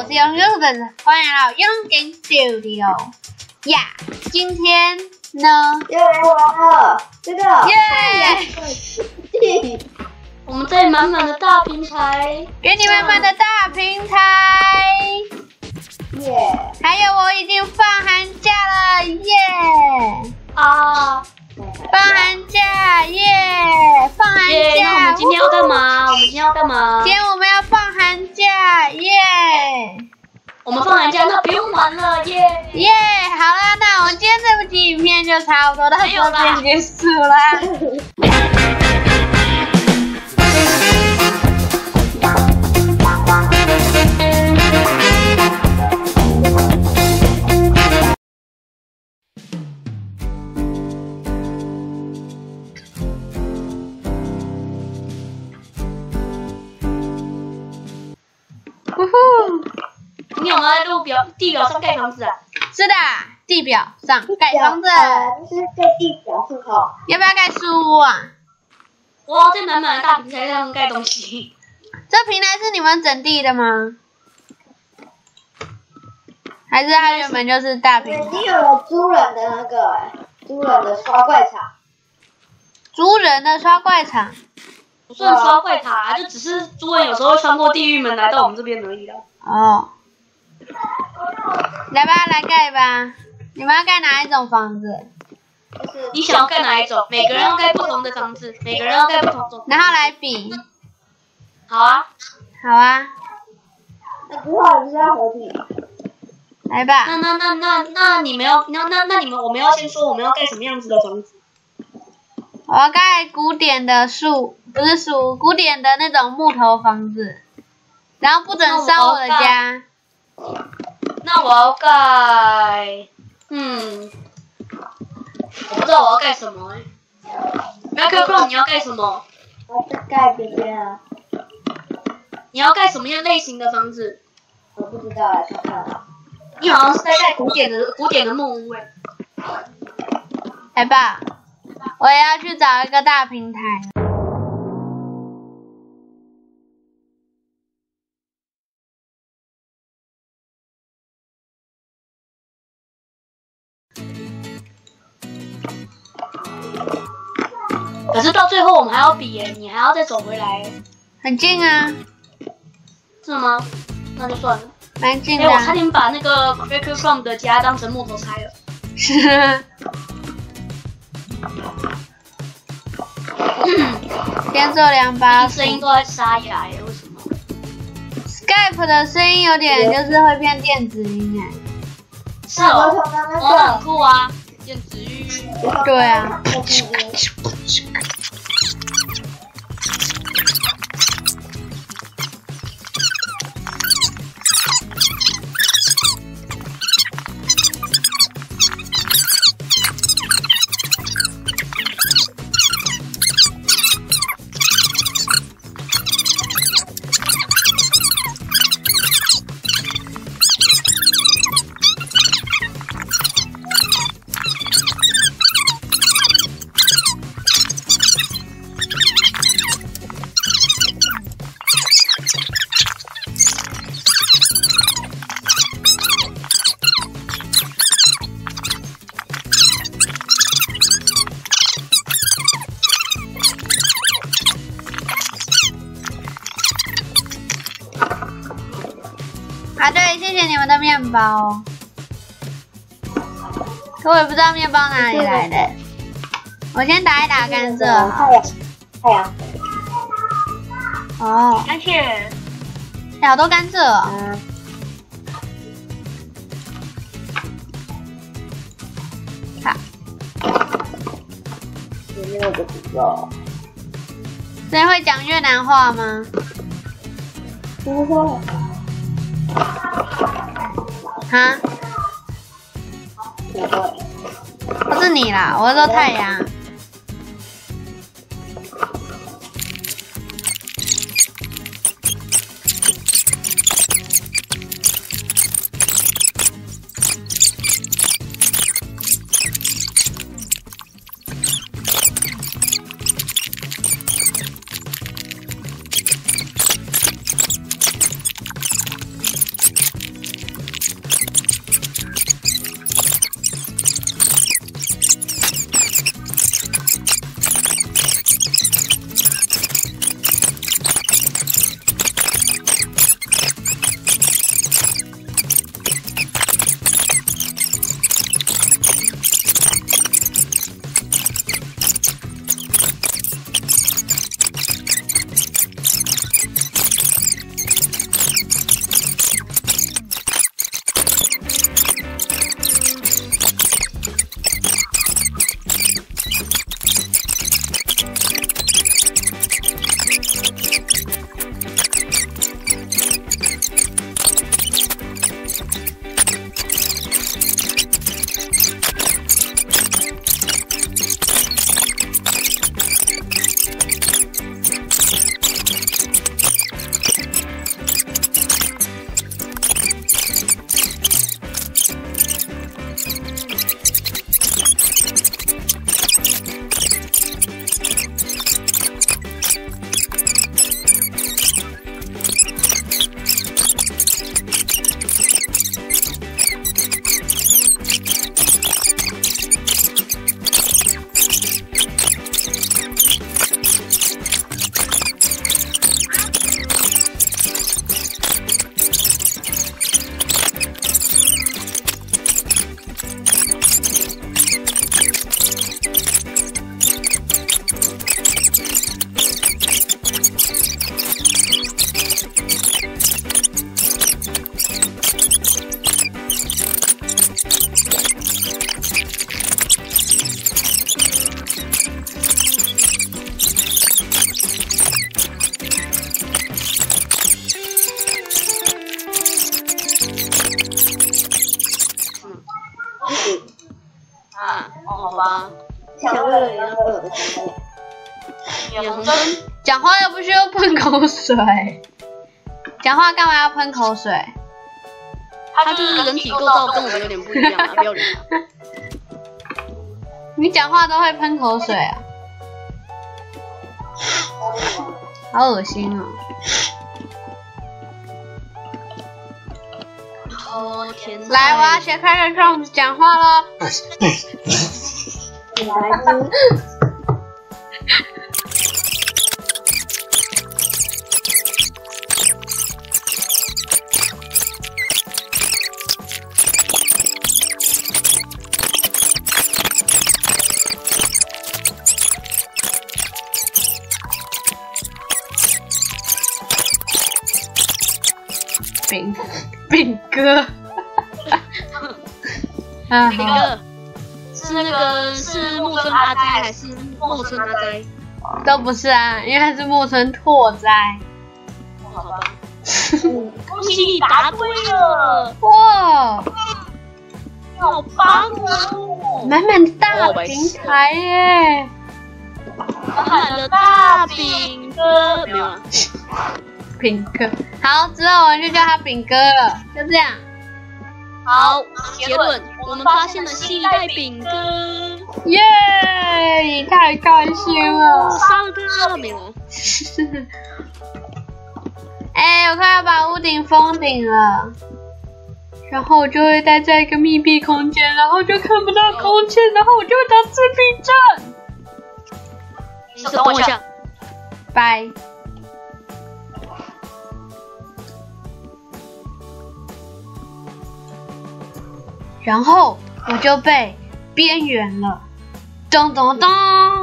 是勇勇的，欢迎来到勇敢 Studio 呀！今天呢， 又来玩了，这个耶！ 我们在满满的大平台， 给你满满的大平台， 耶！ 还有我已经放寒假了，耶！ 啊！ 放寒假，耶！放寒假。 那我们今天要干嘛？今天我们要放寒假，耶！ 我们放寒假，那不用玩了，耶！ 耶！好啦，那我们今天这部影片就差不多到这边结束啦。 你有没有在录地表上盖房子啊？ 是的，地表上盖房子。 是盖地表出口。 要不要盖树屋啊？ 我要在满满的大平台上盖东西。 这平台是你们整地的吗？还是它原本就是大平台？ 已经有了租人的那个，租人的刷怪场。 租人的刷怪场？ 不算刷怪塔，就只是租人有时候会穿过地狱门来到我们这边而已啦。 哦。来吧，来盖吧！你们要盖哪一种房子？ 你想要盖哪一种？每个人要盖不同的房子，每个人要盖不同种。 然后来比。 好啊。 好啊。 那之后就是要合体。 来吧。 那你们要我们要先说我们要盖什么样子的房子？ 我要盖古典的古典的那种木头房子，然后不准烧我的家。 那我要盖，我不知道我要盖什么Michael， 你要盖什么？ 我要盖边边啊。 你要盖什么样类型的房子？ 我不知道，来看看。 你好像是在盖古典的木屋哎。 来吧，我也要去找一个大平台。 可是到最后我们还要比耶，你还要再走回来耶。 很近啊。 是吗？那就算了。 蛮近的。 我差点把那个 Breaker From 的家当成木头拆了。 是。先做2把。 声音都在沙哑耶，为什么 ？Skype 的声音有点就是会变电子音哎。 是哦，很酷啊，电子音。 对啊。啊，对，谢谢你们的面包。可我也不知道面包哪里来的。我先打一打甘蔗。 太阳。 哦。 而且， 好多甘蔗哦。好。 里面有个土豆。 所以会讲越南话吗？ 不会。 哈？ 不会。 不是你啦，我是说太阳。 啊，好吧。 抢了你那个我的钱。 眼红灯。 讲话又不需要喷口水，讲话干嘛要喷口水？ 他就是人体构造跟我们有点不一样啊，不要理他。 你讲话都会喷口水啊？好恶心哦！ 哦天哪！ 来，我要学 Cracker Crumbs 讲话咯。 你来听。 饼哥， 饼哥是那个是木村阿斋还是木村阿斋？ 都不是啊，因为他是木村拓哉。 好吧。恭喜你答对了！ 哇， 好棒哦！ 满满的大平台耶！ 满满的大饼哥，没有了。 饼哥，好，之后我们就叫他饼哥了，就这样。 好，结论，我们发现了新一代饼哥。 耶！你太开心了。 上课了没有？ 哎，我快要把屋顶封顶了，然后我就会待在一个密闭空间，然后就看不到空气，然后我就会打自闭症。 等我一下。 拜。然后我就被边缘了，咚咚咚！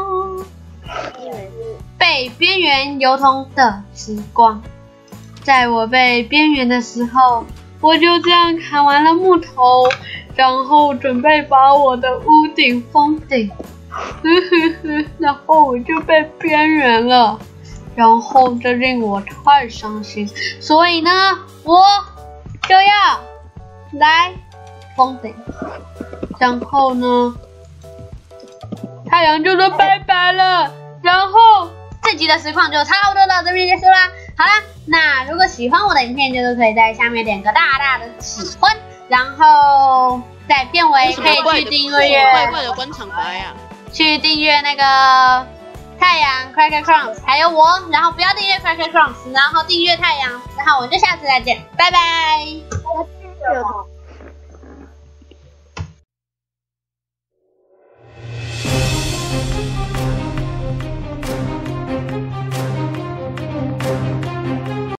被边缘流通的时光，在我被边缘的时候，我就这样砍完了木头，然后准备把我的屋顶封顶，然后我就被边缘了，然后这令我太伤心，所以呢，我就要来封顶，然后呢，太阳就说拜拜了，然后这集的实况就差不多到这边结束啦。好啦，那如果喜欢我的影片，就是可以在下面点个大大的喜欢，然后在片尾可以去订阅， 怪怪的关场白啊， 去订阅那个太阳 Cracker Crumbs， 还有我，然后不要订阅 Cracker Crumbs， 然后订阅太阳，然后我们就下次再见，拜拜。